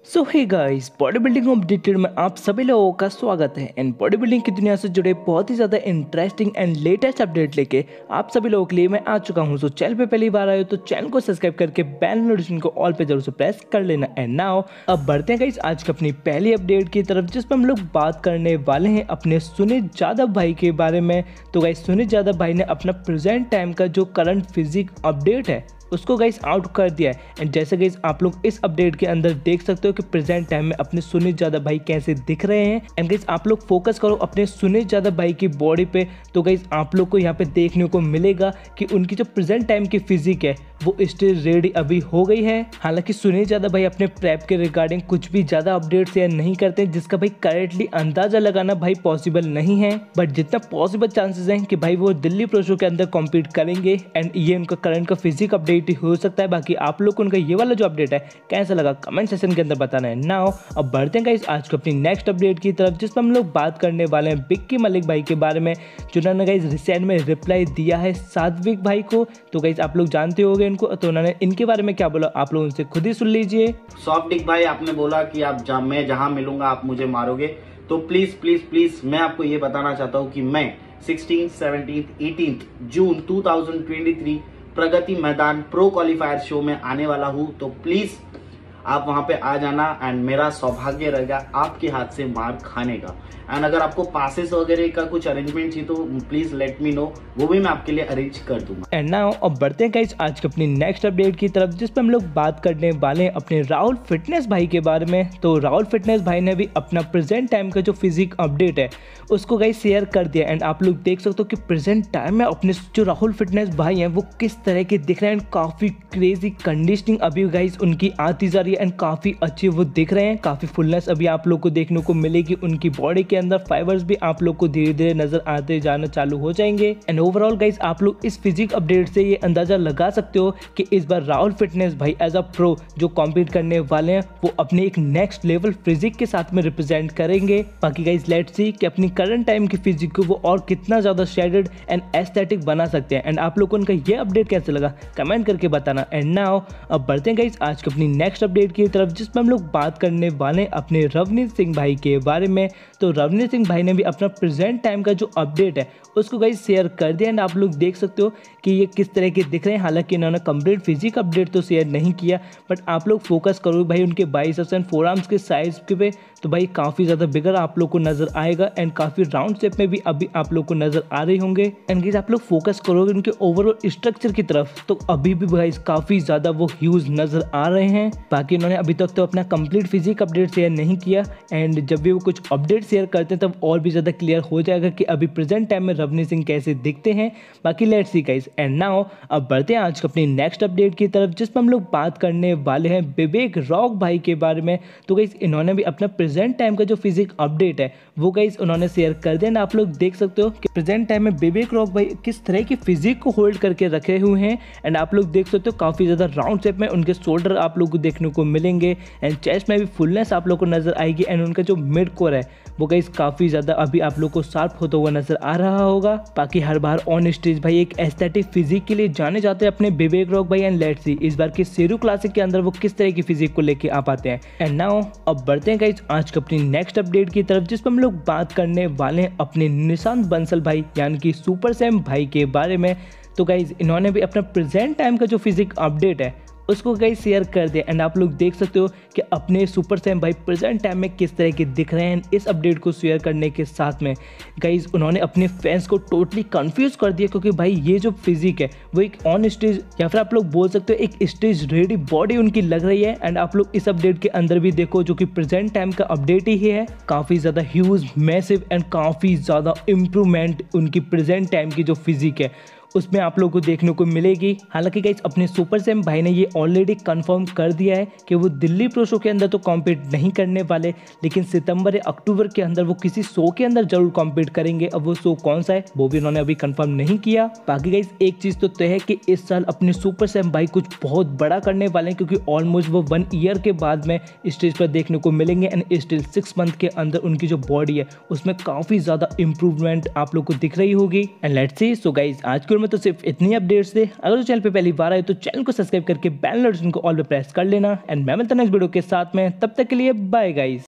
सो hey guys, body building updated में आप सभी लोगों का स्वागत है। एंड बॉडी बिल्डिंग की दुनिया से जुड़े बहुत ही ज़्यादा इंटरेस्टिंग एंड लेटेस्ट अपडेट लेके आप सभी लोगों के लिए मैं आ चुका हूँ। सो चैनल पे पहली बार आए हो तो चैनल को सब्सक्राइब करके बेल नोटिफिकेशन को ऑल पे जरूर से प्रेस कर लेना। एंड नाउ अब बढ़ते हैं गाइस आज की अपनी पहली अपडेट की तरफ, जिसमें हम लोग बात करने वाले हैं अपने सुनील यादव भाई के बारे में। तो गाइस सुनील यादव भाई ने अपना प्रेजेंट टाइम का जो करंट फिजिक अपडेट है उसको गाइस आउट कर दिया है। एंड जैसे गाइस आप लोग इस अपडेट के अंदर देख सकते हो कि प्रेजेंट टाइम में अपने सुनील यादव भाई कैसे दिख रहे हैं। एंड गाइस आप लोग फोकस करो अपने सुनील यादव भाई की बॉडी पे, तो गाइस आप लोग को यहाँ पे देखने को मिलेगा कि उनकी जो प्रेजेंट टाइम की फिजिक है वो स्टिल रेडी अभी हो गई है। हालांकि सुनील यादव भाई अपने प्रेप के रिगार्डिंग कुछ भी ज्यादा अपडेट शेयर नहीं करते, जिसका भाई करेंटली अंदाजा लगाना भाई पॉसिबल नहीं है। बट जितना पॉसिबल चांसेस हैं कि भाई वो दिल्ली प्रो शो के अंदर कॉम्पीट करेंगे एंड ये उनका करंट का फिजिक अपडेट हो सकता है। बाकी आप लोग को उनका ये वाला जो अपडेट है कैसा लगा कमेंट सेक्शन के अंदर बताना है। नाउ अब बढ़ते हैं गाइस आज को अपनी नेक्स्ट अपडेट की तरफ, जिसमें हम लोग बात करने वाले हैं बिक्की मलिक भाई के बारे में, जिन्होंने गाइस रिसेंट में रिप्लाई दिया है सात्विक भाई को। तो गाइस आप लोग जानते होंगे इनको, तो उन्होंने इनके बारे में क्या बोला आप लोग उनसे खुद ही सुन लीजिए। सॉफ्टिक भाई आपने बोला कि मैं जहां मिलूंगा आप मुझे मारोगे, तो प्लीज प्लीज प्लीज मैं आपको ये बताना चाहता हूं कि मैं 16, 17, 18 जून 2023 Pragati Maidan pro qualifier show में आने वाला हूं। तो प्लीज आप वहां पे आ जाना एंड मेरा सौभाग्य रहेगा आपके हाथ से मार खाने का। एंड अगर आपको पासेस वगैरह का कुछ अरेंजमेंट चाहिए तो प्लीज लेट मी नो, वो भी मैं आपके लिए अरेंज कर दूंगा। एंड नाउ अब बढ़ते हैं गाइस आज की अपनी नेक्स्ट अपडेट की तरफ, जिसपे हम लोग बात करने वाले हैं अपने राहुल फिटनेस भाई के बारे में। तो राहुल फिटनेस भाई ने भी अपना प्रेजेंट टाइम का जो फिजिक अपडेट है उसको गाइस शेयर कर दिया। एंड आप लोग देख सकते हो कि प्रेजेंट टाइम में अपने जो राहुल फिटनेस भाई हैं वो किस तरह के दिख रहे हैं। काफी क्रेजी कंडीशनिंग अभी गाइस उनकी आती जा रही है एंड काफी अच्छे वो दिख रहे हैं। काफी फुलनेस अभी आप लोग को देखने को मिलेगी उनकी बॉडी के अंदर, फाइबर्स भी आप लोग को धीरे धीरे नजर आते जाना चालू हो जाएंगे। एंड ओवरऑल गाइस आप लोग इस फिजिक अपडेट से ये अंदाजा लगा सकते हो कि इस बार राहुल फिटनेस भाई एज अ प्रो जो कॉम्पीट करने वाले हैं वो अपने एक नेक्स्ट लेवल फिजिक के साथ में रिप्रेजेंट करेंगे। बाकी गाइस लेट्स सी कि अपनी करंट टाइम की फिजिक को वो और कितना ज्यादा शेडेड एंड एस्थेटिक बना सकते हैं। एंड आप लोग को उनका ये अपडेट कैसे लगा कमेंट करके बताना। एंड नाउ अब बढ़ते हैं गाइस आज की अपनी नेक्स्ट अपडेट की तरफ, जिसमें हम लोग बात करने वाले अपने रवनीत सिंह भाई के बारे में। तो रवनीत सिंह भाई ने भी अपना प्रेजेंट टाइम का जो अपडेट है उसको गाइस शेयर कर दिया। एंड आप लोग देख सकते हो कि ये किस तरह के दिख रहे हैं। हालांकि इन्होंने कंप्लीट फिजिक अपडेट तो शेयर नहीं किया, बट आप लोग फोकस करो भाई उनके बाइसेप्स एंड फोरआर्म्स के साइज के पे, तो भाई काफ़ी ज़्यादा बिगर आप लोग को नजर आएगा एंड काफ़ी राउंड शेप में भी अभी आप लोग को नजर आ रहे होंगे। एंड गाइस आप लोग फोकस करोगे उनके ओवरऑल स्ट्रक्चर की तरफ, तो अभी भी गाइस काफ़ी ज़्यादा वो ह्यूज नजर आ रहे हैं। बाकी इन्होंने अभी तक तो अपना कंप्लीट फिजिक अपडेट शेयर नहीं किया एंड जब भी वो कुछ अपडेट शेयर करते हैं तब और भी ज़्यादा क्लियर हो जाएगा कि अभी प्रेजेंट टाइम में रवनीत सिंह कैसे दिखते हैं। बाकी let's see guys. And now अब बढ़ते हैं आज अपनी नेक्स्ट अपडेट की तरफ, जिसमें हम लोग बात करने वाले हैं विवेक रॉक भाई के बारे में। तो गाइस इन्होंने भी अपना प्रेजेंट टाइम का जो फिजिक अपडेट है वो गाइस उन्होंने शेयर कर दिया। आप लोग देख सकते हो कि प्रेजेंट टाइम में विवेक रॉक भाई किस तरह की फिजिक को होल्ड करके रखे हुए हैं। एंड आप लोग देख सकते हो काफ़ी ज़्यादा राउंड शेप में उनके शोल्डर आप लोग को देखने को मिलेंगे एंड चेस्ट में भी फुलनेस आप लोग को नजर आएगी। एंड उनका जो मिड कोर है वो गाइस काफ़ी ज़्यादा अभी आप लोग को शार्प होता हुआ नजर आ रहा होगा। बाकी हर बार ऑन स्टेज भाई एक एस्थेटिक फिजिक के लिए जाने जाते हैं अपने विवेक रॉक भाई। एंड लेट्स सी इस बार के शेरू क्लासिक के अंदर वो किस तरह की फिजिक को लेके आ पाते हैं। एंड नाउ अब बढ़ते हैं गाइस आज की अपनी नेक्स्ट अपडेट की तरफ, जिसमें हम लोग बात करने वाले हैं अपने निशांत बंसल भाई यानी कि सुपर सैम भाई के बारे में। तो गाइस इन्होंने भी अपना प्रेजेंट टाइम का जो फिजिक अपडेट है उसको गाइस शेयर कर दिया। एंड आप लोग देख सकते हो कि अपने सुपर सैम भाई प्रेजेंट टाइम में किस तरह के दिख रहे हैं। इस अपडेट को शेयर करने के साथ में गाइस उन्होंने अपने फैंस को टोटली कंफ्यूज कर दिया, क्योंकि भाई ये जो फिजिक है वो एक ऑन स्टेज या फिर आप लोग बोल सकते हो एक स्टेज रेडी बॉडी उनकी लग रही है। एंड आप लोग इस अपडेट के अंदर भी देखो जो कि प्रेजेंट टाइम का अपडेट ही है, काफ़ी ज़्यादा ह्यूज मैसिव एंड काफ़ी ज़्यादा इम्प्रूवमेंट उनकी प्रेजेंट टाइम की जो फिजिक है उसमें आप लोगों को देखने को मिलेगी। हालांकि गाइस अपने सुपर सैम भाई ने ये ऑलरेडी कंफर्म कर दिया है कि वो दिल्ली प्रो शो के अंदर तो कॉम्पीट नहीं करने वाले, लेकिन सितंबर या अक्टूबर के अंदर वो किसी शो के अंदर जरूर कॉम्पीट करेंगे। अब वो शो कौन सा है वो भी उन्होंने अभी कंफर्म नहीं किया। बाकी गाइस एक चीज़ तो तय है कि इस साल अपने सुपर सैम भाई कुछ बहुत बड़ा करने वाले हैं, क्योंकि ऑलमोस्ट वो 1 ईयर के बाद में स्टेज पर देखने को मिलेंगे। एंड स्टिल 6 मंथ के अंदर उनकी जो बॉडी है उसमें काफ़ी ज़्यादा इंप्रूवमेंट आप लोग को दिख रही होगी। And let's see. So guys आज की वीडियो में तो सिर्फ इतनी अपडेट्स थे। अगर चैनल पे पहली बार आए तो चैनल को सब्सक्राइब करके बेल नोटिफिकेशन को ऑल पे प्रेस कर लेना। एंड मैं मिलता हूं नेक्स्ट वीडियो के साथ में, तब तक के लिए बाय गाइस।